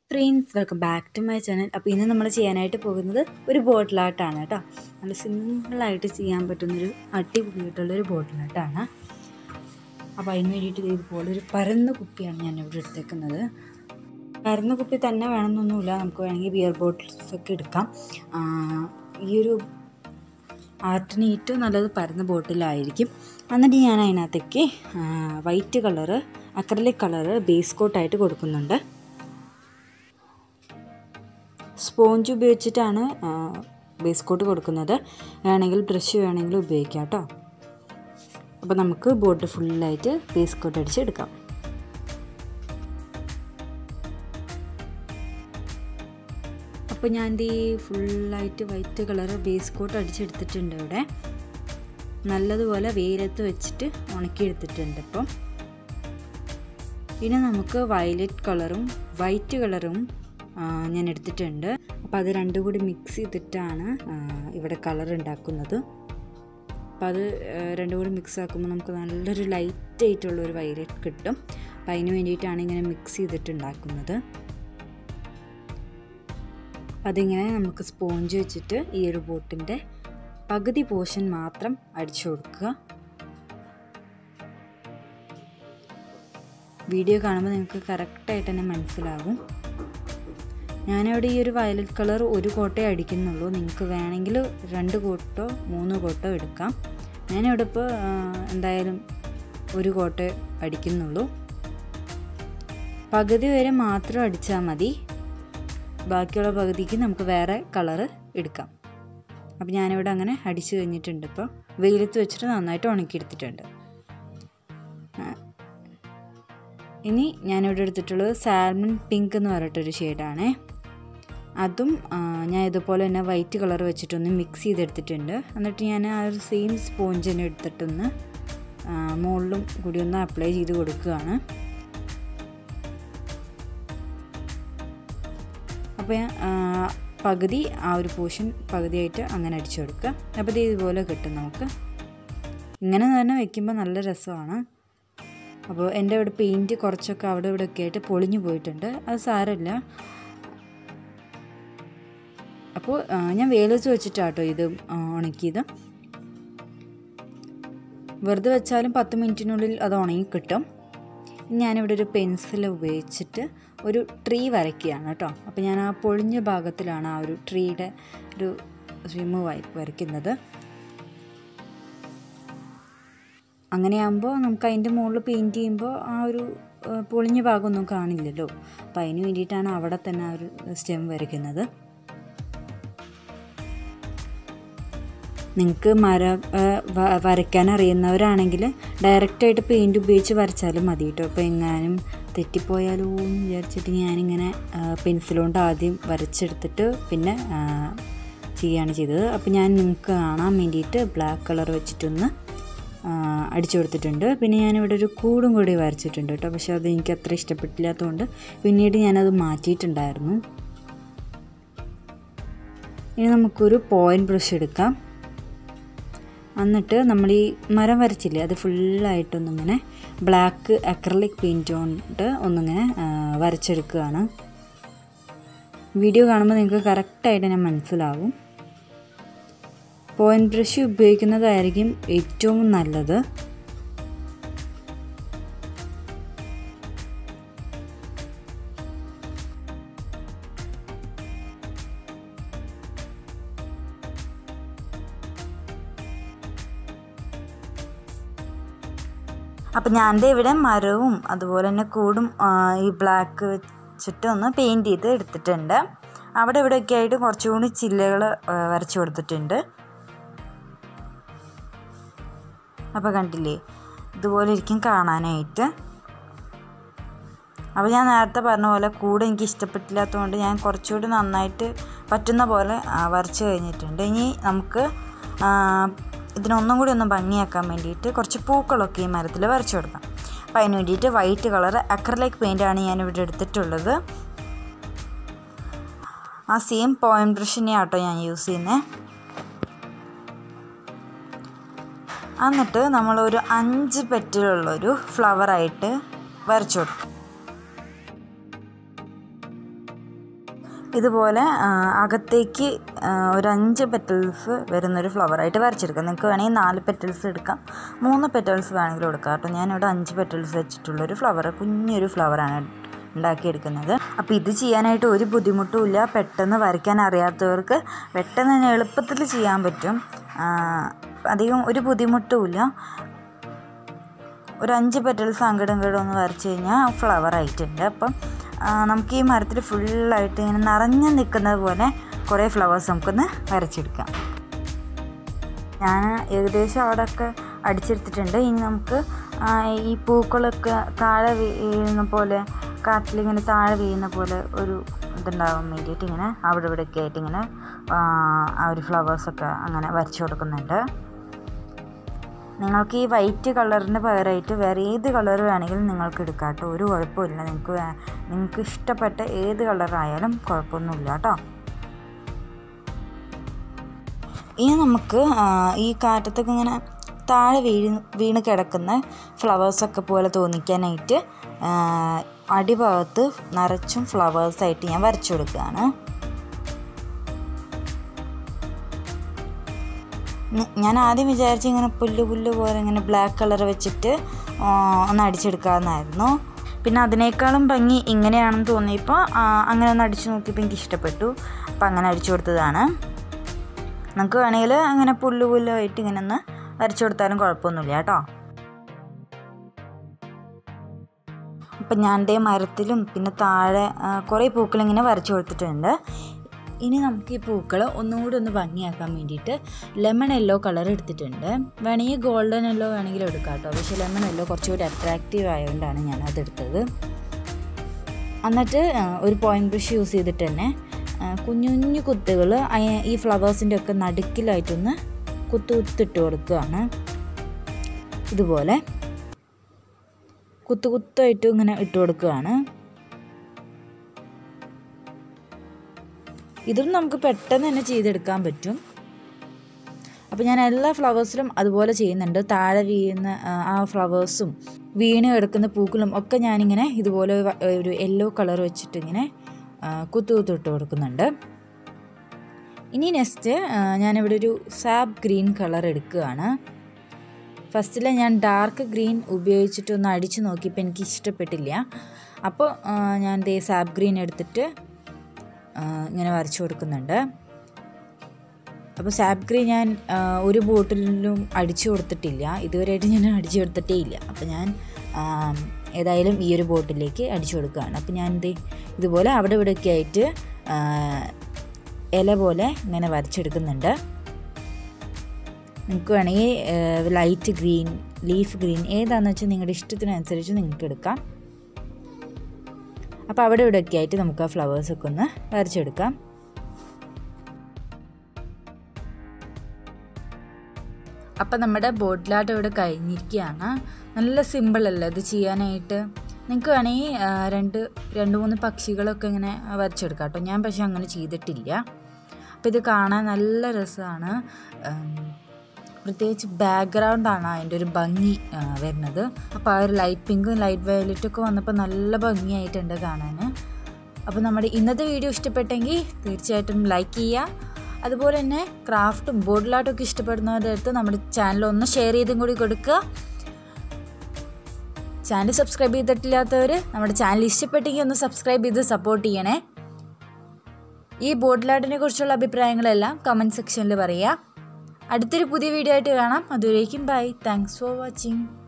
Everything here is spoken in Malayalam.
Friends welcome back to my channel. അപ്പോൾ ഇന്ന് നമ്മൾ ചെയ്യാനായിട്ട് പോകുന്നത് ഒരു ബോട്ടിൽ ആർട്ടാണ് കേട്ടോ. നല്ല സിമ്പിളായിട്ട് ചെയ്യാൻ പറ്റുന്നൊരു അടിപൊളിയായിട്ടുള്ളൊരു ബോട്ടിൽ ആർട്ടാണ്. അപ്പോൾ അതിന് വേണ്ടിയിട്ട് ഇതുപോലെ ഒരു പരന്ന കുപ്പിയാണ് ഞാനിവിടെ എടുത്തേക്കുന്നത്. പരന്ന കുപ്പി തന്നെ വേണമെന്നൊന്നുമില്ല, നമുക്ക് വേണമെങ്കിൽ ബിയർ ബോട്ടിൽസൊക്കെ എടുക്കാം. ഈ ഒരു ആർട്ടിന് ഏറ്റവും നല്ലത് പരന്ന ബോട്ടിലായിരിക്കും. എന്നിട്ട് ഞാൻ അതിനകത്തേക്ക് white colour acrylic colour base കോട്ടായിട്ട് കൊടുക്കുന്നുണ്ട്. സ്പോഞ്ച് ഉപയോഗിച്ചിട്ടാണ് ബേസ് കോട്ട് കൊടുക്കുന്നത്. വേണമെങ്കിൽ ബ്രഷ് വേണമെങ്കിൽ ഉപയോഗിക്കാം കേട്ടോ. അപ്പോൾ നമുക്ക് ബോർഡ് ഫുള്ളായിട്ട് ബേസ് കോട്ട് അടിച്ചെടുക്കാം. അപ്പോൾ ഞാൻ ഈ ഫുള്ളായിട്ട് വൈറ്റ് കളർ ബേസ് കോട്ട് അടിച്ചെടുത്തിട്ടുണ്ട്. ഇവിടെ നല്ലതുപോലെ വെയിലത്ത് വെച്ചിട്ട് ഉണക്കിയെടുത്തിട്ടുണ്ട്. ഇപ്പം പിന്നെ നമുക്ക് വയലറ്റ് കളറും വൈറ്റ് കളറും ഞാൻ എടുത്തിട്ടുണ്ട്. അപ്പോൾ അത് രണ്ടും കൂടി മിക്സ് ചെയ്തിട്ടാണ് ഇവിടെ കളർ ഉണ്ടാക്കുന്നത്. അപ്പോൾ അത് രണ്ടും കൂടി മിക്സ് ആക്കുമ്പോൾ നമുക്ക് നല്ലൊരു ലൈറ്റായിട്ടുള്ളൊരു വയലറ്റ് കിട്ടും. അപ്പോൾ അതിന് വേണ്ടിയിട്ടാണ് ഇങ്ങനെ മിക്സ് ചെയ്തിട്ട് ഉണ്ടാക്കുന്നത്. അതിങ്ങനെ നമുക്ക് സ്പോഞ്ച് വെച്ചിട്ട് ഈ ഒരു ബോട്ടിൻ്റെ പകുതി പോർഷൻ മാത്രം അടിച്ചു കൊടുക്കുക. വീഡിയോ കാണുമ്പോൾ നിങ്ങൾക്ക് കറക്റ്റായിട്ട് തന്നെ മനസ്സിലാകും. ഞാനിവിടെ ഈ ഒരു വയലറ്റ് കളർ ഒരു കോട്ടേ അടിക്കുന്നുള്ളൂ. നിങ്ങൾക്ക് വേണമെങ്കിൽ 2 കോട്ടോ 3 കോട്ടോ എടുക്കാം. ഞാനിവിടെ ഇപ്പോൾ എന്തായാലും ഒരു കോട്ടേ അടിക്കുന്നുള്ളൂ. പകുതി വരെ മാത്രം അടിച്ചാൽ മതി, ബാക്കിയുള്ള പകുതിക്ക് നമുക്ക് വേറെ കളറ് എടുക്കാം. അപ്പോൾ ഞാനിവിടെ അങ്ങനെ അടിച്ചു കഴിഞ്ഞിട്ടുണ്ട്. ഇപ്പോൾ വെയിലത്ത് വെച്ചിട്ട് നന്നായിട്ട് ഉണക്കിയെടുത്തിട്ടുണ്ട്. ഇനി ഞാനിവിടെ എടുത്തിട്ടുള്ളത് സാൽമൺ പിങ്ക് എന്ന് പറഞ്ഞിട്ടൊരു ഷെയ്ഡാണേ. അതും ഞാൻ ഇതുപോലെ തന്നെ വൈറ്റ് കളർ വെച്ചിട്ടൊന്ന് മിക്സ് ചെയ്തെടുത്തിട്ടുണ്ട്. എന്നിട്ട് ഞാൻ ആ ഒരു സെയിം സ്പോഞ്ച് തന്നെ എടുത്തിട്ടൊന്ന് മുകളിലും കൂടി ഒന്ന് അപ്ലൈ ചെയ്ത് കൊടുക്കുകയാണ്. അപ്പോൾ പകുതി ആ ഒരു പോർഷൻ പകുതിയായിട്ട് അങ്ങനെ അടിച്ചു കൊടുക്കുക. അപ്പോൾ ഇത് ഇതുപോലെ കിട്ടും നമുക്ക്. ഇങ്ങനെ തന്നെ വയ്ക്കുമ്പോൾ നല്ല രസമാണ്. അപ്പോൾ എൻ്റെ ഇവിടെ പെയിൻറ്റ് കുറച്ചൊക്കെ അവിടെ ഇവിടെ ഒക്കെ ആയിട്ട് പൊളിഞ്ഞു പോയിട്ടുണ്ട്. അത് സാരമില്ല. അപ്പോൾ ഞാൻ വെയിലത്ത് വെച്ചിട്ടാട്ടോ ഇത് ഉണക്കിയത്. വെറുതെ വെച്ചാലും 10 മിനിറ്റിനുള്ളിൽ അത് ഉണങ്ങി കിട്ടും. ഞാനിവിടെ ഒരു പെൻസിൽ ഉപയോഗിച്ചിട്ട് ഒരു ട്രീ വരയ്ക്കുകയാണ് കേട്ടോ. അപ്പോൾ ഞാൻ ആ പൊളിഞ്ഞ ഭാഗത്തിലാണ് ആ ഒരു ട്രീയുടെ ഒരു സ്വിമ്മ് വരയ്ക്കുന്നത്. അങ്ങനെയാകുമ്പോൾ നമുക്ക് അതിൻ്റെ മുകളിൽ പെയിൻറ്റ് ചെയ്യുമ്പോൾ ആ ഒരു പൊളിഞ്ഞ ഭാഗമൊന്നും കാണില്ലല്ലോ. അപ്പോൾ അതിന് വേണ്ടിയിട്ടാണ് അവിടെ തന്നെ ആ ഒരു സ്റ്റെം വരയ്ക്കുന്നത്. നിങ്ങൾക്ക് വരയ്ക്കാൻ അറിയുന്നവരാണെങ്കിൽ ഡയറക്റ്റായിട്ട് പെയിൻറ്റ് ഉപയോഗിച്ച് വരച്ചാലും മതി കേട്ടോ. അപ്പോൾ എങ്ങാനും തെറ്റിപ്പോയാലോ എന്ന് വിചാരിച്ചിട്ട് ഞാനിങ്ങനെ പെൻസിൽ കൊണ്ട് ആദ്യം വരച്ചെടുത്തിട്ട് പിന്നെ ചെയ്യുകയാണ് ചെയ്തത്. അപ്പോൾ ഞാൻ നിങ്ങൾക്ക് കാണാൻ വേണ്ടിയിട്ട് ബ്ലാക്ക് കളർ വെച്ചിട്ടൊന്ന് അടിച്ചു കൊടുത്തിട്ടുണ്ട്. പിന്നെ ഞാനിവിടെ ഒരു കൂടും കൂടി വരച്ചിട്ടുണ്ട് കേട്ടോ. പക്ഷെ അത് എനിക്ക് അത്ര ഇഷ്ടപ്പെട്ടില്ലാത്തതുകൊണ്ട് പിന്നീട് ഞാനത് മാറ്റിയിട്ടുണ്ടായിരുന്നു. ഇനി നമുക്കൊരു പോയിൻറ്റ് ബ്രഷ് എടുക്കാം. എന്നിട്ട് നമ്മൾ ഈ മരം വരച്ചില്ലേ അത് ഫുള്ളായിട്ടൊന്നിങ്ങനെ ബ്ലാക്ക് അക്രലിക് പെയിൻറ്റ് കൊണ്ട് ഒന്നിങ്ങനെ വരച്ചെടുക്കുകയാണ്. വീഡിയോ കാണുമ്പോൾ നിങ്ങൾക്ക് കറക്റ്റായിട്ട് തന്നെ മനസ്സിലാവും. പോയിൻറ്റ് ബ്രഷ് ഉപയോഗിക്കുന്നതായിരിക്കും ഏറ്റവും നല്ലത്. അപ്പം ഞാൻ ഇവിടെ മരവും അതുപോലെ തന്നെ കൂടും ഈ ബ്ലാക്ക് വെച്ചിട്ട് ഒന്ന് പെയിൻറ്റ് ചെയ്ത് എടുത്തിട്ടുണ്ട്. അവിടെ ഇവിടെയൊക്കെ ആയിട്ട് കുറച്ചുകൂടി ചില്ലകൾ വരച്ചു കൊടുത്തിട്ടുണ്ട്. അപ്പോൾ കണ്ടില്ലേ, ഇതുപോലെ ഇരിക്കും കാണാനായിട്ട്. അപ്പോൾ ഞാൻ നേരത്തെ പറഞ്ഞ പോലെ കൂടെ എനിക്ക് ഇഷ്ടപ്പെട്ടില്ലാത്തതുകൊണ്ട് ഞാൻ കുറച്ചുകൂടി നന്നായിട്ട് പറ്റുന്ന പോലെ വരച്ച് കഴിഞ്ഞിട്ടുണ്ട്. ഇനി നമുക്ക് ഇതിനൊന്നും കൂടി ഒന്ന് ഭംഗിയാക്കാൻ വേണ്ടിയിട്ട് കുറച്ച് പൂക്കളൊക്കെ ഈ മരത്തിൽ വരച്ചു കൊടുക്കാം. അപ്പോൾ അതിന് വേണ്ടിയിട്ട് വൈറ്റ് കളർ അക്രലിക് പെയിൻ്റാണ് ഞാനിവിടെ എടുത്തിട്ടുള്ളത്. ആ സെയിം പോയിൻറ്റ് ബ്രഷിനെയാണ് കേട്ടോ ഞാൻ യൂസ് ചെയ്യുന്നത്. എന്നിട്ട് നമ്മളൊരു 5 പെറ്റലുള്ളൊരു ഫ്ലവറായിട്ട് വരച്ചു കൊടുക്കും. ഇതുപോലെ അകത്തേക്ക് ഒരു 5 പെറ്റൽസ് വരുന്നൊരു ഫ്ലവറായിട്ട് വരച്ചെടുക്കാം. നിങ്ങൾക്ക് വേണമെങ്കിൽ 4 പെറ്റൽസ് എടുക്കാം, 3 പെറ്റൽസ് വേണമെങ്കിലും എടുക്കാം കേട്ടോ. ഞാനിവിടെ 5 പെറ്റൽസ് വെച്ചിട്ടുള്ളൊരു ഫ്ലവർ, കുഞ്ഞൊരു ഫ്ലവറാണ് ഉണ്ടാക്കിയെടുക്കുന്നത്. അപ്പോൾ ഇത് ചെയ്യാനായിട്ട് ഒരു ബുദ്ധിമുട്ടുമില്ല. പെട്ടെന്ന് വരയ്ക്കാൻ അറിയാത്തവർക്ക് പെട്ടെന്ന് തന്നെ എളുപ്പത്തിൽ ചെയ്യാൻ പറ്റും. അധികം ഒരു ബുദ്ധിമുട്ടുമില്ല. ഒരു 5 പെറ്റൽസ് അങ്ങോട്ടും ഇങ്ങോട്ടും ഒന്ന് വരച്ച് കഴിഞ്ഞാൽ ഫ്ലവർ ആയിട്ടുണ്ട്. അപ്പം നമുക്ക് ഈ മരത്തിൽ ഫുള്ളായിട്ട് ഇങ്ങനെ നിറഞ്ഞു നിൽക്കുന്നത് പോലെ കുറേ ഫ്ലവേഴ്സ് നമുക്കൊന്ന് വരച്ചെടുക്കാം. ഞാൻ ഏകദേശം അവിടെയൊക്കെ അടിച്ചെടുത്തിട്ടുണ്ട്. ഇനി നമുക്ക് ഈ പൂക്കളൊക്കെ താഴെ വീഴുന്ന പോലെ, കാറ്റിലിങ്ങനെ താഴെ വീഴുന്ന പോലെ ഒരു ഇതുണ്ടാവാൻ വേണ്ടിയിട്ട് ഇങ്ങനെ അവിടെ ഇവിടെയൊക്കെ ആയിട്ട് ഇങ്ങനെ ആ ഒരു ഫ്ലവേഴ്സൊക്കെ അങ്ങനെ വരച്ചു കൊടുക്കുന്നുണ്ട്. നിങ്ങൾക്ക് ഈ വൈറ്റ് കളറിന് പകരമായിട്ട് വേറെ ഏത് കളർ വേണമെങ്കിലും നിങ്ങൾക്ക് എടുക്കാം കേട്ടോ. ഒരു കുഴപ്പമില്ല. നിങ്ങൾക്ക് ഇഷ്ടപ്പെട്ട ഏത് കളറായാലും കുഴപ്പമൊന്നുമില്ല കേട്ടോ. ഇനി നമുക്ക് ഈ കാറ്റത്തൊക്കെ ഇങ്ങനെ താഴെ വീണ് കിടക്കുന്ന ഫ്ലവേഴ്സൊക്കെ പോലെ തോന്നിക്കാനായിട്ട് അടിഭാഗത്ത് നിറച്ചും ഫ്ലവേഴ്സായിട്ട് ഞാൻ വരച്ചു കൊടുക്കുകയാണ്. ഞാൻ ആദ്യം വിചാരിച്ച് ഇങ്ങനെ പുല്ല് പോലെ ഇങ്ങനെ ബ്ലാക്ക് കളർ വെച്ചിട്ട് ഒന്ന് അടിച്ചെടുക്കാമെന്നായിരുന്നു. പിന്നെ അതിനേക്കാളും ഭംഗി ഇങ്ങനെയാണെന്ന് തോന്നിയപ്പോൾ അങ്ങനെ ഒന്ന് അടിച്ചു നോക്കിയപ്പോൾ എനിക്ക് ഇഷ്ടപ്പെട്ടു. അപ്പോൾ അങ്ങനെ അടിച്ചു കൊടുത്തതാണ്. നമുക്ക് വേണമെങ്കിൽ അങ്ങനെ പുല്ലുമായിട്ട് ഇങ്ങനെ ഒന്ന് വരച്ചു കൊടുത്താലും കുഴപ്പമൊന്നുമില്ല കേട്ടോ. അപ്പം ഞാൻ ദേ മരത്തിലും പിന്നെ താഴെ കുറേ പൂക്കളിങ്ങനെ വരച്ചു കൊടുത്തിട്ടുണ്ട്. ഇനി നമുക്ക് ഈ പൂക്കൾ ഒന്നുകൂടി ഒന്ന് ഭംഗിയാക്കാൻ വേണ്ടിയിട്ട് ലെമൺ യെല്ലോ കളർ എടുത്തിട്ടുണ്ട്. വേണമെങ്കിൽ ഗോൾഡൻ യെല്ലോ വേണമെങ്കിലും എടുക്കാം കേട്ടോ. പക്ഷേ ലെമൺ യെല്ലോ കുറച്ചുകൂടി അട്രാക്റ്റീവ് ആയതുകൊണ്ടാണ് ഞാൻ അതെടുത്തത്. എന്നിട്ട് ഒരു പോയിൻറ്റ് ബ്രഷ് യൂസ് ചെയ്തിട്ട് തന്നെ കുഞ്ഞു കുത്തുകൾ ഈ ഫ്ലവേഴ്സിൻ്റെ ഒക്കെ നടുക്കിലായിട്ടൊന്ന് കുത്തിട്ട് കൊടുക്കുകയാണ്. ഇതുപോലെ കുത്തായിട്ട് ഇങ്ങനെ ഇട്ട് കൊടുക്കുകയാണ്. ഇതും നമുക്ക് പെട്ടെന്ന് തന്നെ ചെയ്തെടുക്കാൻ പറ്റും. അപ്പോൾ ഞാൻ എല്ലാ ഫ്ലവേഴ്സിലും അതുപോലെ ചെയ്യുന്നുണ്ട്. താഴെ വീഴുന്ന ആ ഫ്ലവേഴ്സും വീണ് കിടക്കുന്ന പൂക്കളും ഒക്കെ ഞാനിങ്ങനെ ഇതുപോലെ ഒരു യെല്ലോ കളർ വെച്ചിട്ട് ഇങ്ങനെ കുത്തിട്ട് കൊടുക്കുന്നുണ്ട്. ഇനി നെക്സ്റ്റ് ഞാനിവിടെ ഒരു സാബ് ഗ്രീൻ കളർ എടുക്കുകയാണ്. ഫസ്റ്റിൽ ഞാൻ ഡാർക്ക് ഗ്രീൻ ഉപയോഗിച്ചിട്ടൊന്ന് അടിച്ചു നോക്കിയപ്പോൾ എനിക്ക് ഇഷ്ടപ്പെട്ടില്ല. അപ്പോൾ ഞാൻ ദേ സാബ് ഗ്രീൻ എടുത്തിട്ട് ഇങ്ങനെ വരച്ചു കൊടുക്കുന്നുണ്ട്. അപ്പോൾ സാബ് ഗ്രീൻ ഞാൻ ഒരു ബോട്ടിലും അടിച്ചു കൊടുത്തിട്ടില്ല, ഇതുവരെയായിട്ട് ഞാൻ അടിച്ചു കൊടുത്തിട്ടേ ഇല്ല. അപ്പോൾ ഞാൻ ഏതായാലും ഈ ഒരു ബോട്ടിലേക്ക് അടിച്ചു കൊടുക്കുകയാണ്. അപ്പോൾ ഞാൻ ഇതുപോലെ അവിടെ ഇവിടെയൊക്കെ ആയിട്ട് ഇല പോലെ ഇങ്ങനെ വരച്ചെടുക്കുന്നുണ്ട്. നിങ്ങൾക്ക് വേണമെങ്കിൽ ലൈറ്റ് ഗ്രീൻ, ലീഫ് ഗ്രീൻ ഏതാണെന്ന് വെച്ചാൽ നിങ്ങളുടെ ഇഷ്ടത്തിനനുസരിച്ച് നിങ്ങൾക്ക് എടുക്കാം. അപ്പോൾ അവിടെ ഇവിടെയൊക്കെ ആയിട്ട് നമുക്ക് ആ ഫ്ലവേഴ്സൊക്കെ ഒന്ന് വരച്ചെടുക്കാം. അപ്പം നമ്മുടെ ബോട്ടിലാട്ടം ഇവിടെ കഴിഞ്ഞിരിക്കുകയാണ്. നല്ല സിമ്പിളല്ലേ ഇത് ചെയ്യാനായിട്ട്. നിങ്ങൾക്ക് വേണമെങ്കിൽ രണ്ട് മൂന്ന് പക്ഷികളൊക്കെ ഇങ്ങനെ വരച്ചെടുക്കാം കേട്ടോ. ഞാൻ പക്ഷെ അങ്ങനെ ചെയ്തിട്ടില്ല. അപ്പോൾ ഇത് കാണാൻ നല്ല രസമാണ്. പ്രത്യേകിച്ച് ബാക്ക്ഗ്രൗണ്ടാണ് അതിൻ്റെ ഒരു ഭംഗി വരുന്നത്. അപ്പോൾ ആ ഒരു ലൈറ്റ് പിങ്കും ലൈറ്റ് വയലറ്റൊക്കെ വന്നപ്പോൾ നല്ല ഭംഗിയായിട്ടുണ്ട് കാണാൻ. അപ്പോൾ നമ്മുടെ ഇന്നത്തെ വീഡിയോ ഇഷ്ടപ്പെട്ടെങ്കിൽ തീർച്ചയായിട്ടും ലൈക്ക് ചെയ്യുക. അതുപോലെ തന്നെ ക്രാഫ്റ്റും ബോട്ടിലാട്ടൊക്കെ ഇഷ്ടപ്പെടുന്നവരുടെ അടുത്ത് നമ്മുടെ ചാനൽ ഒന്ന് ഷെയർ ചെയ്തും കൂടി കൊടുക്കുക. ചാനൽ സബ്സ്ക്രൈബ് ചെയ്തിട്ടില്ലാത്തവർ നമ്മുടെ ചാനൽ ഇഷ്ടപ്പെട്ടെങ്കിൽ ഒന്ന് സബ്സ്ക്രൈബ് ചെയ്ത് സപ്പോർട്ട് ചെയ്യണേ. ഈ ബോട്ടിലാട്ടിനെ കുറിച്ചുള്ള അഭിപ്രായങ്ങളെല്ലാം കമൻറ്റ് സെക്ഷനിൽ പറയുക. അടുത്തൊരു പുതിയ വീഡിയോ ആയിട്ട് കാണാം. അതുവരേക്കും ബൈ. Thanks for watching.